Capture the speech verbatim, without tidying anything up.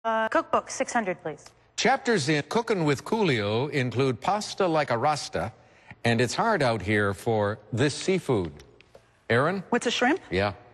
Uh, cookbook, six hundred, please. Chapters in Cookin' with Coolio include pasta like a Rasta, and it's hard out here for this seafood. Aaron? What's a shrimp? Yeah.